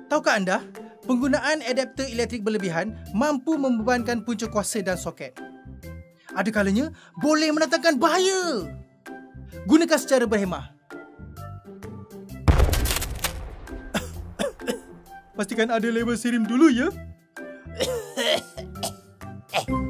Tahukah anda, penggunaan adapter elektrik berlebihan mampu membebankan punca kuasa dan soket. Ada kalanya boleh mendatangkan bahaya. Gunakan secara berhemah. Pastikan ada label sirim dulu ya.